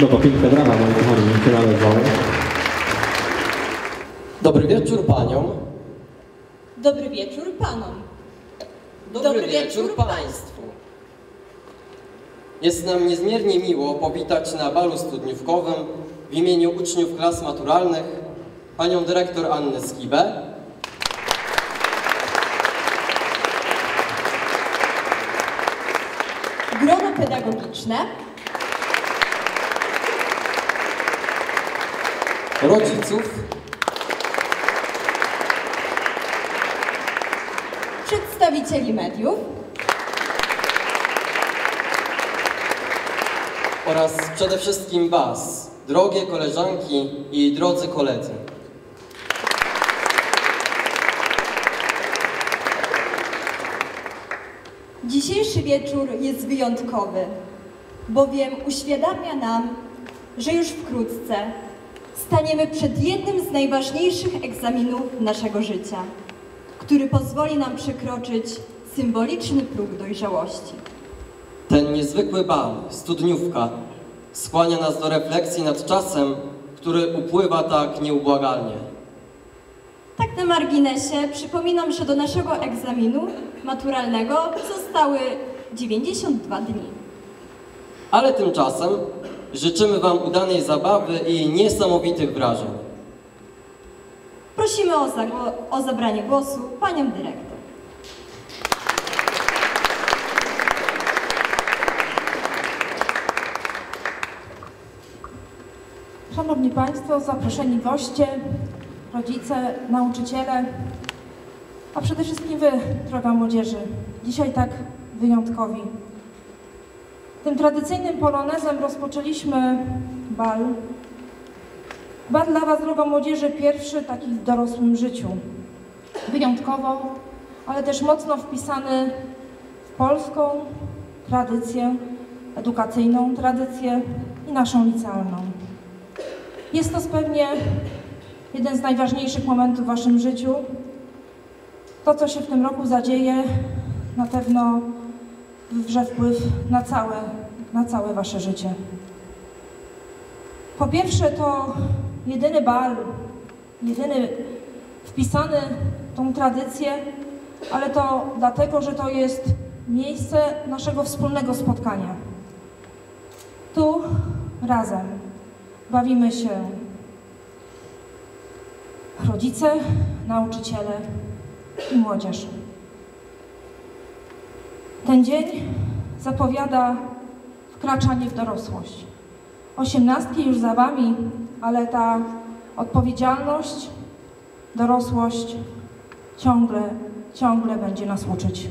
Bardzo piękne brawa, moi kochani, finale zwały. Dobry wieczór paniom. Dobry wieczór panom. Dobry wieczór państwu. Jest nam niezmiernie miło powitać na balu studniówkowym w imieniu uczniów klas maturalnych panią dyrektor Annę Skibę, grono pedagogiczne, rodziców, przedstawicieli mediów oraz przede wszystkim was, drogie koleżanki i drodzy koledzy. Dzisiejszy wieczór jest wyjątkowy, bowiem uświadamia nam, że już wkrótce staniemy przed jednym z najważniejszych egzaminów naszego życia, który pozwoli nam przekroczyć symboliczny próg dojrzałości. Ten niezwykły bal, studniówka, skłania nas do refleksji nad czasem, który upływa tak nieubłagalnie. Tak na marginesie przypominam, że do naszego egzaminu maturalnego zostały 92 dni. Ale tymczasem życzymy wam udanej zabawy i niesamowitych wrażeń. Prosimy o zabranie głosu panią dyrektor. Szanowni Państwo, zaproszeni goście, rodzice, nauczyciele, a przede wszystkim Wy, droga młodzieży, dzisiaj tak wyjątkowi. Tym tradycyjnym polonezem rozpoczęliśmy bal. Bal dla Was, droga młodzieży, pierwszy taki w dorosłym życiu. Wyjątkowo, ale też mocno wpisany w polską tradycję, edukacyjną tradycję i naszą licealną. Jest to pewnie jeden z najważniejszych momentów w Waszym życiu. To, co się w tym roku zadzieje, na pewno wywrze wpływ na całe Wasze życie. Po pierwsze, to jedyny bal, jedyny wpisany w tą tradycję, ale to dlatego, że to jest miejsce naszego wspólnego spotkania. Tu razem bawimy się rodzice, nauczyciele i młodzież. Ten dzień zapowiada wkraczanie w dorosłość. 18 już za Wami, ale ta odpowiedzialność, dorosłość ciągle będzie nas uczyć.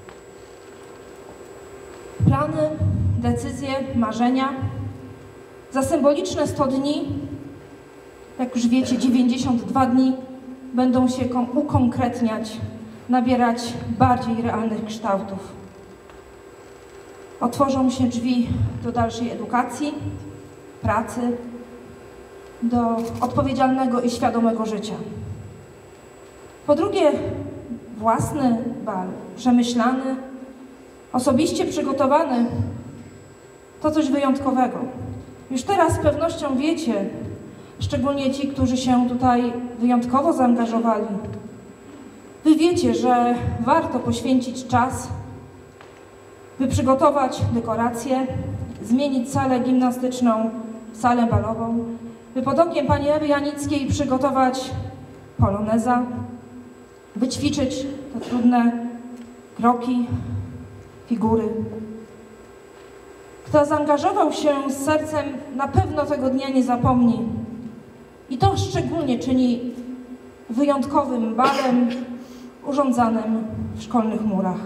Plany, decyzje, marzenia. Za symboliczne 100 dni, jak już wiecie, 92 dni będą się ukonkretniać, nabierać bardziej realnych kształtów. Otworzą się drzwi do dalszej edukacji, pracy, do odpowiedzialnego i świadomego życia. Po drugie, własny bal, przemyślany, osobiście przygotowany, to coś wyjątkowego. Już teraz z pewnością wiecie, szczególnie ci, którzy się tutaj wyjątkowo zaangażowali, Wy wiecie, że warto poświęcić czas, by przygotować dekoracje, zmienić salę gimnastyczną w salę balową, by pod okiem pani Ewy Janickiej przygotować poloneza, wyćwiczyć te trudne kroki, figury. Kto zaangażował się z sercem, na pewno tego dnia nie zapomni. I to szczególnie czyni wyjątkowym balem urządzanym w szkolnych murach.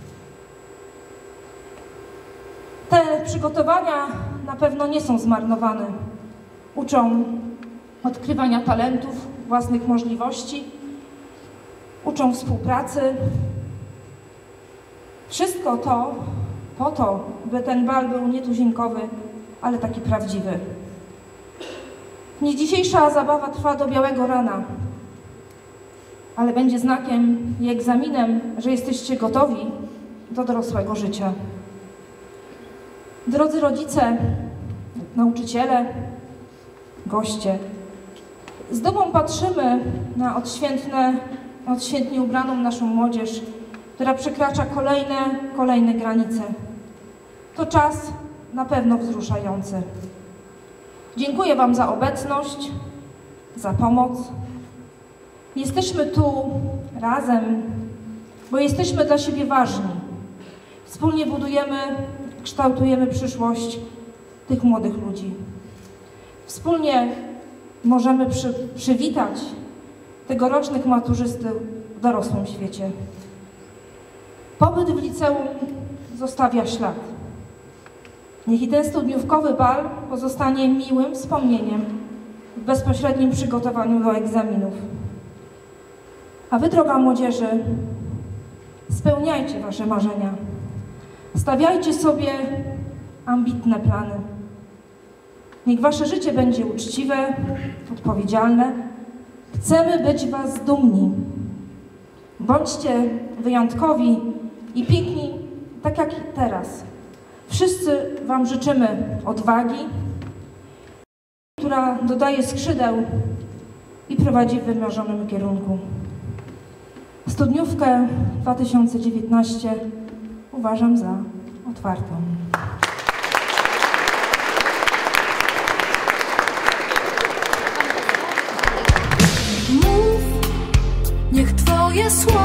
Te przygotowania na pewno nie są zmarnowane. Uczą odkrywania talentów, własnych możliwości, uczą współpracy. Wszystko to po to, by ten bal był nietuzinkowy, ale taki prawdziwy. Nie dzisiejsza zabawa trwa do białego rana, ale będzie znakiem i egzaminem, że jesteście gotowi do dorosłego życia. Drodzy rodzice, nauczyciele, goście. Z dumą patrzymy na odświętnie ubraną naszą młodzież, która przekracza kolejne granice. To czas na pewno wzruszający. Dziękuję Wam za obecność, za pomoc. Jesteśmy tu razem, bo jesteśmy dla siebie ważni. Wspólnie budujemy, kształtujemy przyszłość tych młodych ludzi. Wspólnie możemy przywitać tegorocznych maturzystów w dorosłym świecie. Pobyt w liceum zostawia ślad. Niech i ten studniówkowy bal pozostanie miłym wspomnieniem w bezpośrednim przygotowaniu do egzaminów. A Wy, droga młodzieży, spełniajcie Wasze marzenia. Stawiajcie sobie ambitne plany. Niech Wasze życie będzie uczciwe, odpowiedzialne. Chcemy być Was dumni. Bądźcie wyjątkowi i piękni, tak jak teraz. Wszyscy Wam życzymy odwagi, która dodaje skrzydeł i prowadzi w wymarzonym kierunku. Studniówkę 2019 uważam za otwartą. Mów, niech Twoje słowa